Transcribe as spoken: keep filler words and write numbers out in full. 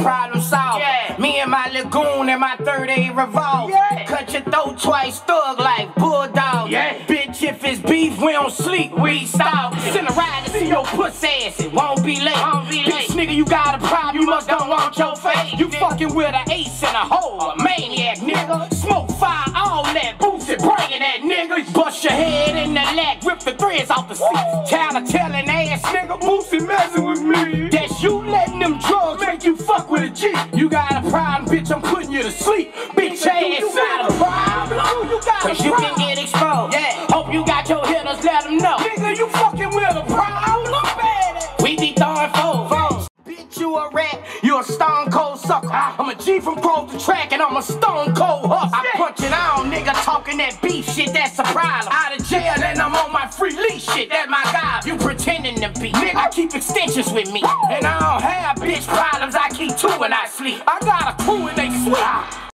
problem solved. Yeah. Me and my lagoon and my third A revolve. Yeah. Cut your throat twice, thug like bulldog. Yeah. Bitch, if it's beef, we don't sleep, we stop. Send a ride to see your puss ass, it won't be late. Won't be late. Bitch, nigga, you got a problem, you must don't want your face. You fucking with an ace and a hole, a maniac, nigga. Smoke fire, all that boosted, bringing that nigga. Bust your head in the leg, rip the threads off the seat. Tell a telling ass nigga, Boosie messing with me. That's you letting them drugs make you fuck with a G. You got a problem, bitch, I'm putting you to sleep. Bitch ass, you got a problem. You got Cause a you can get exposed. Yeah. Hope you got your hitters, let them know. Nigga, you fucking with a problem. We be throwing foes. Bitch, you a rat, you a stone cold sucker. I'm a G from Pro to Track and I'm a stone cold hustler. I punch it on, nigga, talking that beef shit, that's a problem. Out of jail and I'm on my free leash shit, that's my guy. You pretending to be, nigga, I keep extensions with me. And I don't have bitch problems, I keep two when I sleep. I got a crew and they sweet.